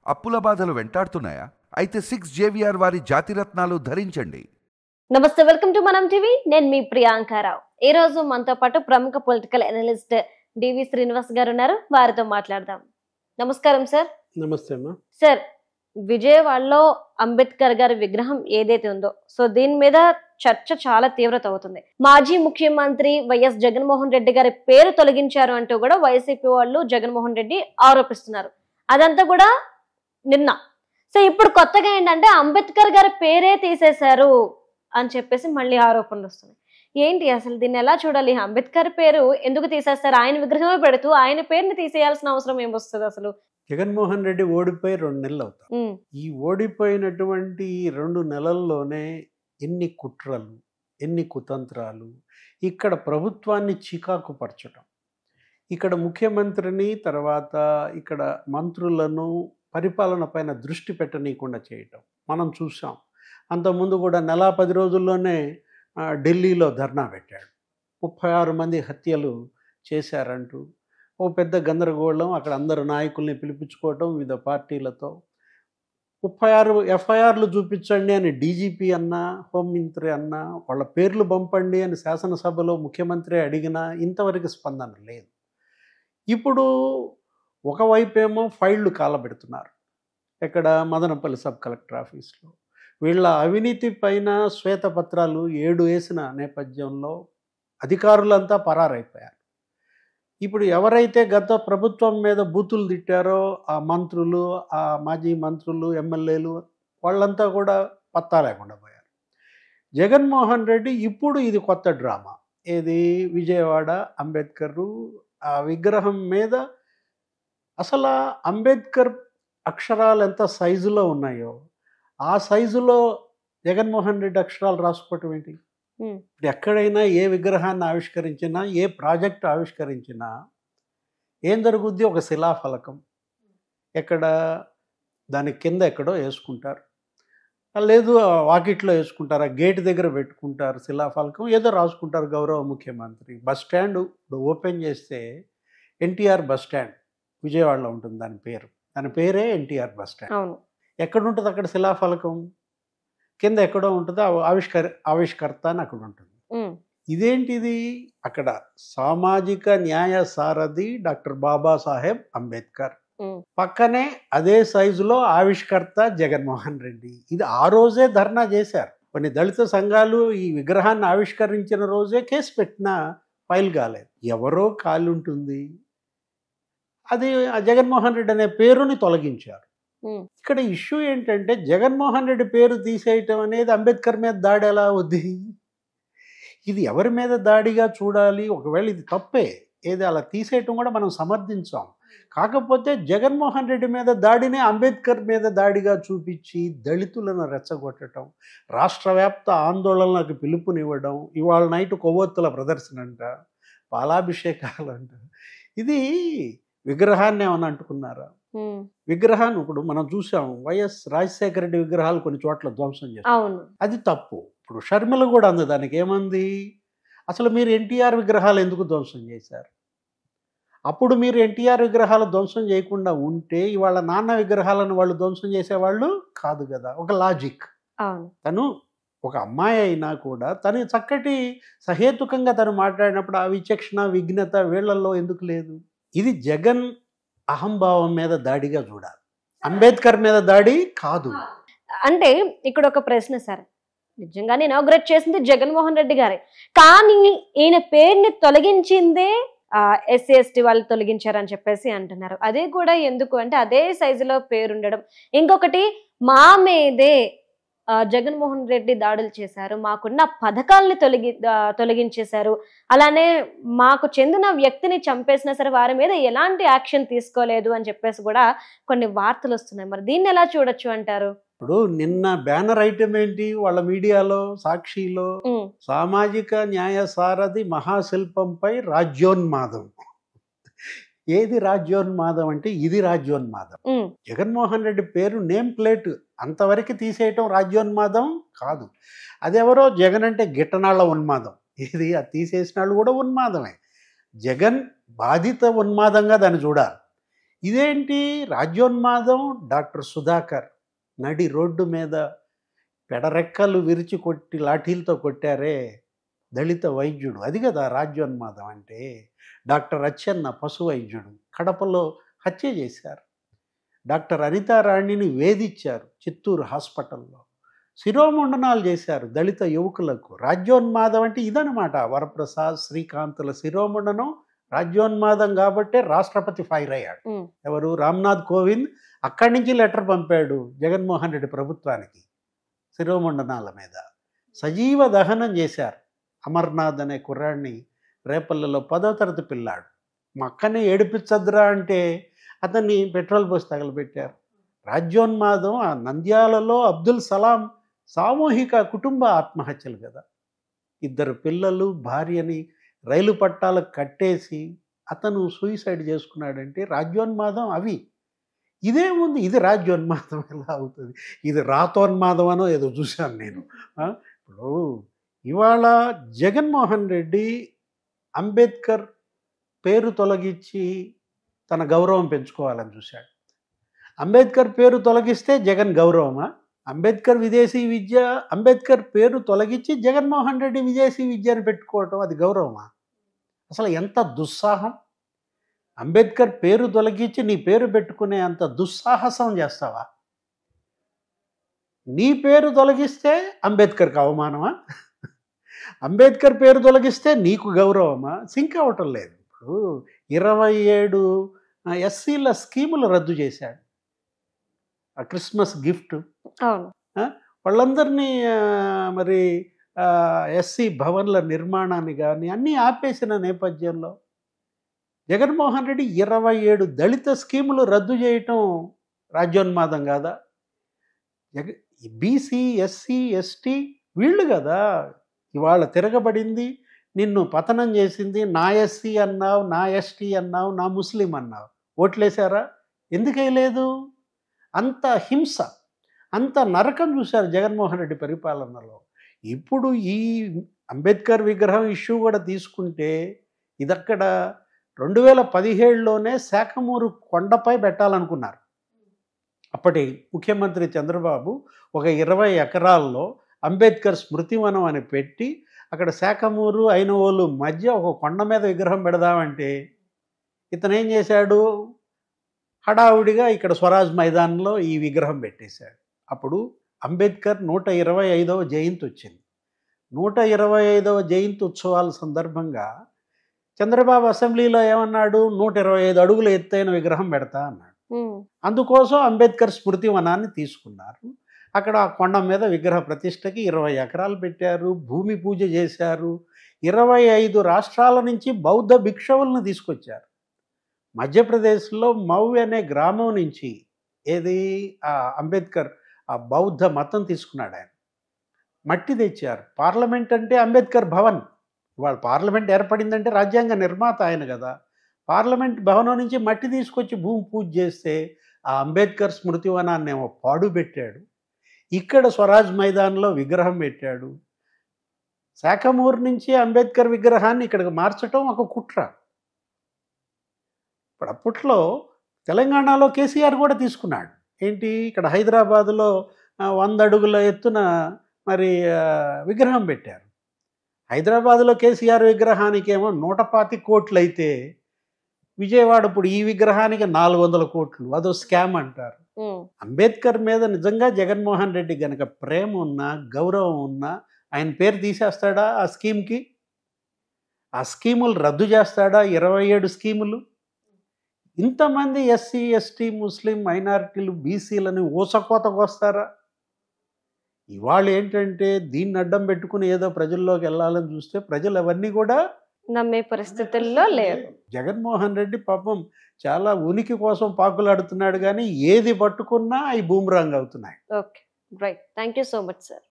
అప్పుల బాధలు వెంటాడుతున్నాయా? అయితే 6 JVR వారి జాతిరత్నాలు ధరించండి. నమస్తే, వెల్కమ్ టు మనం టీవీ. నేను మీ ప్రియాంకారావు. ఈ రోజు మనతో పాటు ప్రముఖ పొలిటికల్ అనలిస్ట్ డివి శ్రీనివాస్ గారు ఉన్నారు. వారితో మాట్లాడదాం. నమస్కారం సార్. నమస్తే అమ్మా. సార్, విజయవాడలో అంబేద్కర్ గారి విగ్రహం ఏదైతే ఉందో, సో దీని మీద చర్చ చాలా తీవ్రత అవుతుంది. మాజీ ముఖ్యమంత్రి వైఎస్ జగన్మోహన్ రెడ్డి గారి పేరు తొలగించారు అంటూ కూడా వైసీపీ వాళ్ళు జగన్మోహన్ రెడ్డి ఆరోపిస్తున్నారు. అదంతా కూడా నిన్న. సో ఇప్పుడు కొత్తగా ఏంటంటే అంబేద్కర్ గారి పేరే తీసేశారు అని చెప్పేసి మళ్ళీ ఆరోపణలు వస్తున్నాయి. ఏంటి అసలు దీన్ని ఎలా చూడాలి? అంబేద్కర్ పేరు ఎందుకు తీసేస్తారు? ఆయన విగ్రహమే పెడుతూ ఆయన పేరుని తీసేయాల్సిన అవసరం ఏమొస్తుంది అసలు? జగన్మోహన్ రెడ్డి ఓడిపోయి 2 నెలలు అవుతాయి. ఈ ఓడిపోయినటువంటి 2 నెలల్లోనే ఎన్ని కుట్రలు, ఎన్ని కుతంత్రాలు, ఇక్కడ ప్రభుత్వాన్ని చికాకు పరచడం, ఇక్కడ ముఖ్యమంత్రిని తర్వాత ఇక్కడ మంత్రులను పరిపాలన పైన దృష్టి పెట్టనీయకుండా చేయటం మనం చూసాం. అంతకుముందు కూడా 10 రోజుల్లోనే ఢిల్లీలో ధర్నా పెట్టాడు. 36 మంది హత్యలు చేశారంటూ ఓ పెద్ద గందరగోళం. అక్కడ అందరు నాయకుల్ని పిలిపించుకోవటం వివిధ పార్టీలతో. 36 ఎఫ్ఐఆర్లు చూపించండి అని డీజీపీ అన్నా, హోంమంత్రి అన్నా, వాళ్ళ పేర్లు పంపండి అని శాసనసభలో ముఖ్యమంత్రి అడిగినా ఇంతవరకు స్పందన లేదు. ఇప్పుడు ఒకవైపేమో ఫైళ్లు కాలబెడుతున్నారు. ఇక్కడ మదనపల్లి సబ్ కలెక్టర్ ఆఫీస్లో వీళ్ళ అవినీతి పైన శ్వేతపత్రాలు 7 వేసిన నేపథ్యంలో అధికారులంతా పరారైపోయారు. ఇప్పుడు ఎవరైతే గత ప్రభుత్వం మీద బూతులు తిట్టారో ఆ మంత్రులు, ఆ మాజీ మంత్రులు, ఎమ్మెల్యేలు వాళ్ళంతా కూడా పత్తా లేకుండా పోయారు. జగన్మోహన్ రెడ్డి ఇప్పుడు ఇది కొత్త డ్రామా. ఏది? విజయవాడ అంబేద్కర్ ఆ విగ్రహం మీద అసలు అంబేద్కర్ అక్షరాలు ఎంత సైజులో ఉన్నాయో ఆ సైజులో జగన్మోహన్ రెడ్డి అక్షరాలు రాసుకోవటం ఏంటి? ఇప్పుడు ఎక్కడైనా ఏ విగ్రహాన్ని ఆవిష్కరించినా, ఏ ప్రాజెక్ట్ ఆవిష్కరించినా ఏం జరుగుద్ది? ఒక శిలాఫలకం ఎక్కడ దాని కింద ఎక్కడో వేసుకుంటారు, లేదు వాకిట్లో వేసుకుంటారు, ఆ గేట్ దగ్గర పెట్టుకుంటారు శిలాఫలకం, ఏదో రాసుకుంటారు గౌరవ ముఖ్యమంత్రి. బస్ స్టాండ్ ఇప్పుడు ఓపెన్ చేస్తే ఎన్టీఆర్ బస్ స్టాండ్ విజయవాడలో ఉంటుంది. దాని పేరే ఎన్టీఆర్ బస్ స్టాండ్. ఎక్కడ ఉంటుంది అక్కడ శిలాఫలకం? కింద ఎక్కడో ఉంటుంది, ఆవిష్కర్త అని అక్కడ ఉంటుంది. ఇదేంటిది? అక్కడ సామాజిక న్యాయ సారథి డాక్టర్ బాబాసాహెబ్ అంబేద్కర్, పక్కనే అదే సైజులో ఆవిష్కర్త జగన్మోహన్ రెడ్డి. ఇది ఆ రోజే ధర్నా చేశారు. కొన్ని దళిత సంఘాలు ఈ విగ్రహాన్ని ఆవిష్కరించిన రోజే కేసు పెట్టినా ఫైల్ కాలేదు. ఎవరో కాలు ఉంటుంది, అది జగన్మోహన్ రెడ్డి అనే పేరుని తొలగించారు. ఇక్కడ ఇష్యూ ఏంటంటే జగన్మోహన్ రెడ్డి పేరు తీసేయటం అనేది అంబేద్కర్ మీద దాడి ఎలా అవుద్ది? ఇది ఎవరి మీద దాడిగా చూడాలి? ఒకవేళ ఇది తప్పే, ఏది అలా తీసేయటం కూడా మనం సమర్థించాం. కాకపోతే జగన్మోహన్ రెడ్డి మీద దాడినే అంబేద్కర్ మీద దాడిగా చూపించి దళితులను రెచ్చగొట్టడం, రాష్ట్ర వ్యాప్త ఆందోళనలకు పిలుపునివ్వడం, ఇవాళ నైట్ కొవ్వొత్తుల ప్రదర్శన అంట, పాలాభిషేకాలు అంట. ఇది విగ్రహాన్ని ఏమని అంటుకున్నారా? విగ్రహాన్ని ఇప్పుడు మనం చూసాం, వైఎస్ రాజశేఖర రెడ్డి విగ్రహాలు కొన్ని చోట్ల ధ్వంసం చేస్తారు. అది తప్పు. ఇప్పుడు షర్మిల కూడా అంది, దానికి ఏమంది? అసలు మీరు ఎన్టీఆర్ విగ్రహాలు ఎందుకు ధ్వంసం చేశారు? అప్పుడు మీరు ఎన్టీఆర్ విగ్రహాలు ధ్వంసం చేయకుండా ఉంటే ఇవాళ నాన్న విగ్రహాలను వాళ్ళు ధ్వంసం చేసేవాళ్ళు కాదు కదా. ఒక లాజిక్. తను ఒక అమ్మాయి అయినా కూడా తను చక్కటి సహేతుకంగా తను మాట్లాడినప్పుడు ఆ విచక్షణ, విఘ్నత వీళ్ళల్లో ఎందుకు లేదు? ఇది జగన్ అహంభావం మీద దాడిగా చూడాలి, అంబేద్కర్ మీద దాడి కాదు. అంటే ఇక్కడ ఒక ప్రశ్న సార్, నిజంగానే ఇనాగ్రేట్ చేసింది జగన్మోహన్ రెడ్డి గారే, కానీ ఈయన పేరుని తొలగించిందే ఎస్సీ ఎస్టీ వాళ్ళు తొలగించారని చెప్పేసి అంటున్నారు. అదే కూడా ఎందుకు అంటే అదే సైజులో పేరు ఉండడం. ఇంకొకటి, మా మీదే జగన్మోహన్ రెడ్డి దాడులు చేశారు, మాకున్న పథకాలని తొలగించేశారు, అలానే మాకు చెందిన వ్యక్తిని చంపేసినా సరే వారి మీద ఎలాంటి యాక్షన్ తీసుకోలేదు అని చెప్పేసి కూడా కొన్ని వార్తలు వస్తున్నాయి. మరి దీన్ని ఎలా చూడొచ్చు అంటారు? ఇప్పుడు నిన్న బ్యానర్ ఐటమ్ ఏంటి వాళ్ళ మీడియాలో, సాక్షిలో? సామాజిక న్యాయ సారథి మహాశిల్పంపై రాజ్యోన్మాదం. ఏది రాజ్యోన్మాదం అంటే ఇది రాజ్యోన్మాదం. జగన్మోహన్ రెడ్డి పేరు నేమ్ ప్లేట్ అంతవరకు తీసేయటం రాజ్యోన్మాదం కాదు. అదెవరో జగన్ అంటే గిట్టనాళ్ళ ఉన్మాదం. ఇది అది తీసేసిన వాళ్ళు కూడా ఉన్మాదమే. జగన్ బాధిత ఉన్మాదంగా దాన్ని చూడాలి. ఇదేంటి రాజ్యోన్మాదం? డాక్టర్ సుధాకర్ నడి రోడ్డు మీద పెడరెక్కలు విరిచి కొట్టి లాఠీలతో కొట్టారే దళిత వైద్యుడు, అది కదా రాజ్యోన్మాదం అంటే. డాక్టర్ అచ్చెన్న పశు వైద్యుడు కడపలో హత్య చేశారు. డాక్టర్ అనితారాణిని వేధించారు చిత్తూరు హాస్పిటల్లో. శిరోముండనాలు చేశారు దళిత యువకులకు. రాజ్యోన్మాదం అంటే ఇదనమాట. వరప్రసాద్, శ్రీకాంతుల శిరోముండనం రాజ్యోన్మాదం కాబట్టే రాష్ట్రపతి ఫైర్ అయ్యాడు. ఎవరు? రామ్నాథ్ కోవింద్. అక్కడి నుంచి లెటర్ పంపాడు జగన్మోహన్ రెడ్డి ప్రభుత్వానికి శిరోముండనాల మీద. సజీవ దహనం చేశారు అమర్నాథ్ అనే కుర్రాడిని. రేపల్లెలో 10వ తరగతి పిల్లాడు. మా అక్కనే ఏడిపించద్దురా అంటే అతన్ని పెట్రోల్ పోసి తగలబెట్టారు. రాజ్యోన్మాదం ఆ నంద్యాలలో అబ్దుల్ సలాం సామూహిక కుటుంబ ఆత్మహత్యలు కదా. 2 పిల్లలు, భార్యని రైలు పట్టాలకు కట్టేసి అతను సూసైడ్ చేసుకున్నాడంటే రాజ్యోన్మాదం అవి. ఇదేముంది, ఇది రాజ్యోన్మాదం ఎలా అవుతుంది? ఇది రాతోన్మాదం అనో ఏదో చూశాను నేను. ఇప్పుడు ఇవాళ జగన్మోహన్ రెడ్డి అంబేద్కర్ పేరు తొలగించి తన గౌరవం పెంచుకోవాలని చూశాడు. అంబేద్కర్ పేరు తొలగిస్తే జగన్ గౌరవమా? అంబేద్కర్ విదేశీ విద్య, అంబేద్కర్ పేరు తొలగించి జగన్మోహన్ రెడ్డి విదేశీ విద్యను పెట్టుకోవటం అది గౌరవమా? అసలు ఎంత దుస్సాహం! అంబేద్కర్ పేరు తొలగించి నీ పేరు పెట్టుకునే అంత దుస్సాహసం చేస్తావా? నీ పేరు తొలగిస్తే అంబేద్కర్కి అవమానమా? అంబేద్కర్ పేరు తొలగిస్తే నీకు గౌరవమా? సింక్ అవటం లేదు. ఇప్పుడు 27 ఎస్సీల స్కీములు రద్దు చేశాడు. ఆ క్రిస్మస్ గిఫ్ట్ వాళ్ళందరినీ మరి ఎస్సీ భవన్ల నిర్మాణాన్ని కానీ అన్నీ ఆపేసిన నేపథ్యంలో జగన్మోహన్ రెడ్డి 27 దళిత స్కీములు రద్దు చేయటం రాజ్యోన్మాదం కాదా? బీసీ, ఎస్సీ, ఎస్టీ వీళ్ళు కదా ఇవాళ తిరగబడింది, నిన్ను పతనం చేసింది. నా ఎస్సీ అన్నావు, నా ఎస్టీ అన్నావు, నా ముస్లిం అన్నావు. ఓట్లేశారా? ఎందుకు వేయలేదు? అంత హింస, అంత నరకం చూశారు జగన్మోహన్ రెడ్డి పరిపాలనలో. ఇప్పుడు ఈ అంబేద్కర్ విగ్రహం ఇష్యూ కూడా తీసుకుంటే ఇదక్కడ 2017లోనే శాఖమూరు కొండపై పెట్టాలనుకున్నారు. అప్పటి ముఖ్యమంత్రి చంద్రబాబు ఒక 20 ఎకరాల్లో అంబేద్కర్ స్మృతివనం అని పెట్టి అక్కడ శాఖమూరు, ఐనవోలు మధ్య ఒక కొండ మీద విగ్రహం పెడదామంటే ఇతను ఏం చేశాడు? హడావుడిగా ఇక్కడ స్వరాజ్ మైదానంలో ఈ విగ్రహం పెట్టేశాడు. అప్పుడు అంబేద్కర్ 125వ జయంతి వచ్చింది. 125వ జయంతి ఉత్సవాల సందర్భంగా చంద్రబాబు అసెంబ్లీలో ఏమన్నాడు? 125 అడుగుల ఎత్తైన విగ్రహం పెడతా అన్నాడు. అందుకోసం అంబేద్కర్ స్మృతి వనాన్ని తీసుకున్నారు. అక్కడ ఆ కొండ మీద విగ్రహ ప్రతిష్టకి 20 ఎకరాలు పెట్టారు, భూమి పూజ చేశారు. 25 రాష్ట్రాల నుంచి బౌద్ధ భిక్షువులను తీసుకొచ్చారు. మధ్యప్రదేశ్లో మౌ అనే గ్రామం నుంచి ఏది అంబేద్కర్ ఆ బౌద్ధ మతం తీసుకున్నాడు. ఆయన మట్టి తెచ్చారు. పార్లమెంట్ అంటే అంబేద్కర్ భవన్. ఇవాళ పార్లమెంట్ ఏర్పడిందంటే రాజ్యాంగ నిర్మాత ఆయన కదా. పార్లమెంట్ భవనం నుంచి మట్టి తీసుకొచ్చి భూమి పూజ చేస్తే ఆ అంబేద్కర్ స్మృతివనాన్ని ఏమో పాడు పెట్టాడు. ఇక్కడ స్వరాజ్ మైదాన్లో విగ్రహం పెట్టాడు. శాఖమూరు నుంచి అంబేద్కర్ విగ్రహాన్ని ఇక్కడికి మార్చడం ఒక కుట్ర. ఇప్పుడు అప్పట్లో తెలంగాణలో కేసీఆర్ కూడా తీసుకున్నాడు. ఏంటి? ఇక్కడ హైదరాబాదులో 100 అడుగుల ఎత్తున మరి విగ్రహం పెట్టారు. హైదరాబాదులో కేసీఆర్ విగ్రహానికి ఏమో 125 కోట్లు అయితే విజయవాడ ఇప్పుడు ఈ విగ్రహానికి 400 కోట్లు. అదో స్కామ్ అంటారు. అంబేద్కర్ మీద నిజంగా జగన్మోహన్ రెడ్డి గనక ప్రేమ ఉన్నా, గౌరవం ఉన్నా ఆయన పేరు తీసేస్తాడా ఆ స్కీమ్కి? ఆ స్కీములు రద్దు చేస్తాడా? 27 స్కీములు. ఇంతమంది ఎస్సీ, ఎస్టీ, ముస్లిం, మైనారిటీలు, బీసీలని ఊసకోతకు వస్తారా? ఇవాళ ఏంటంటే దీన్ని అడ్డం పెట్టుకుని ఏదో ప్రజల్లోకి వెళ్ళాలని చూస్తే ప్రజలు అవన్నీ కూడా నమ్మే పరిస్థితుల్లో లేరు. జగన్మోహన్ రెడ్డి పాపం చాలా ఉనికి కోసం పాకులాడుతున్నాడు, కానీ ఏది పట్టుకున్నా అవి బూమరాంగ్ అవుతున్నాయి. Okay, right. Thank you so much sir.